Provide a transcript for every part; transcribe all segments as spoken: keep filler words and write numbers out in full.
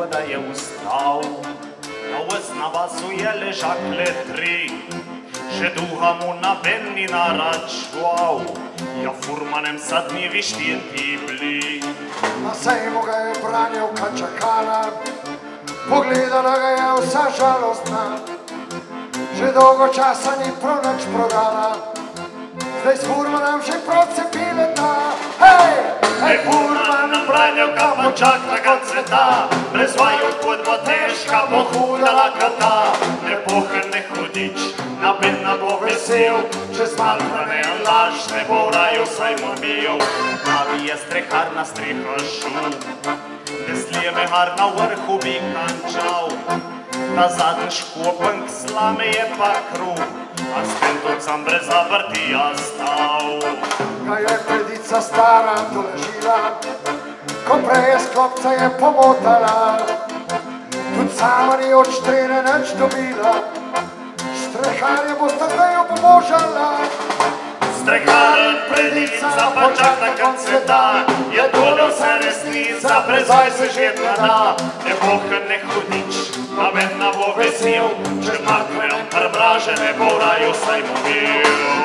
года je ustal, na usna basu je ležak le tri, še duha mu na benni naračval, ja furmanem sa dnevi štiri bili. Na sejmu ga je branil Kačakana, pogledala ga je vsa žalostna, že dolgo časa ni prav nič prodala, zdaj s furmanem še procepile ta. Hej! Hej, furman nam branil kapočak takega cveta, brez vaju pot bo težka, bo huda lakota, ne pohren, ne hudič, na benna bo vesel, čez malo hrane in laž, ne bo v raju saj mu bil. Pravi je strehar na streho šel, veslije mehar na vrhu bi končal, ta zadnji škopenk slame je pa kruh, a s tem tudi sam brez zavrtija stal. Ga je predica stara doležila, ko prej je sklopca je pomotala, tudi sama ni od štrene nič dobila, streharje bosta zdaj obožala. Streharen predica, pa čak na konc sveta, je tole vse resnica, brez vaj se žetna da, ne bohen, ne hudič, na benna bo vesel, če makne on prmraže, ne bo v raju saj mu bil.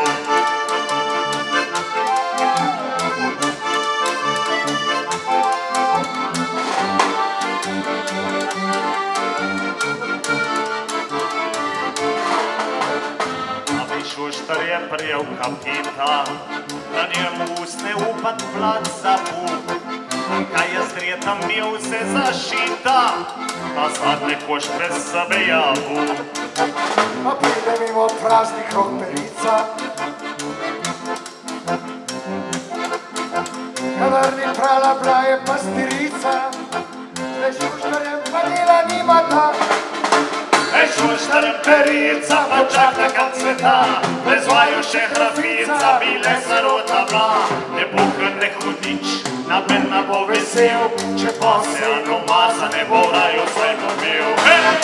Šuštar je prijel kapita, na njemu usne upad vlad zabud, kaj je zretam bil vse zašita, a zadnje koš brez sebe javu. A pride mimo praznih rok perica, kadar ni prala bila je pastirica, zdaj šuštarjem pa dela nimata. Ej, šuštarjem perica, pa čak na konc sveta, brez vaju še hrafica, bile zarota bila, ne bohen, ne hudič, na benna bo vesel, če pa se ano maza, ne bo v raju saj mu bil.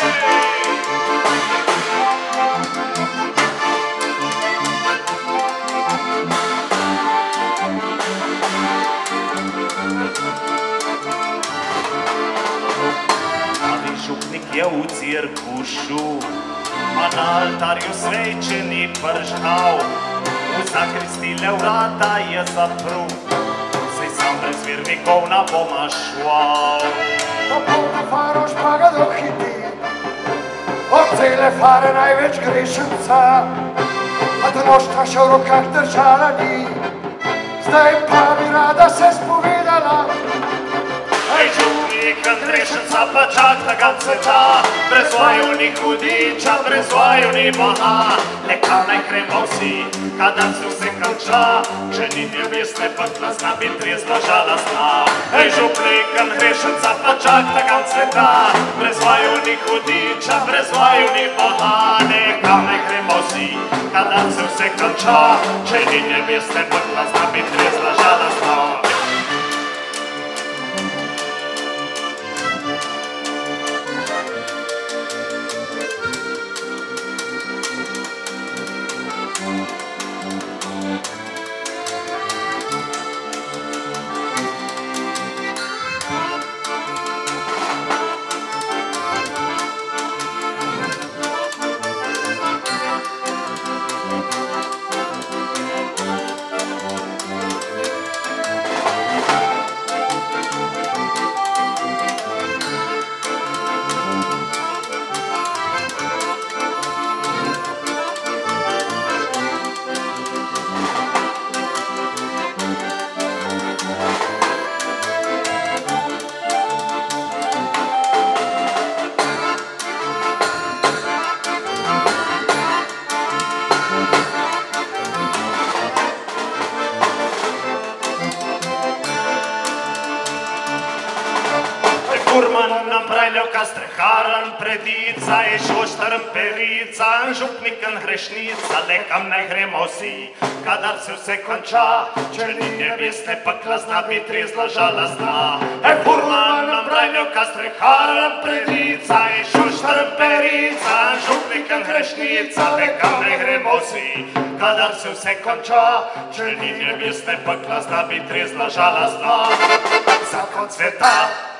Župnik je v cirkušu, a na altarju svečeni pržgal, v zakristile vrata je zaprl, saj sam brez virnikov na boma šval. Popolna faroš pa ga dohiti, od cele fare največ grešenca, a da noštra še v rokah držala ni, zdaj pa bi rada se spovedala. Ej, župnik Andrešenca, pa čak takega cveta, brez vaju ni hudiča, brez vaju ni boha, le kam naj gremo vsi, kadar se vse konča, če ni nebesne pekla, zna biti trezna žalostna. Ej, župnik Andrešenca, pa čak takega cveta, brez vaju ni hudiča, brez vaju ni boha, le kam naj gremo vsi, kadar se vse konča, če ni nebesne pekla, zna biti trezna žalostna. Furman nam branil ka streharan predica, je šuštarjem perica, župnik grešnica, le kam naj gremo vsi, kadar se vse konča, če ni nebesne pekla, zna biti trezna žalostna. Ej, furman nam branil ka streharan predica, je šuštarjem perica, župnik grešnica, le kam naj gremo vsi, kadar se vse konča, če ni nebesne pekla, zna biti trezna žalostna. Za konc sveta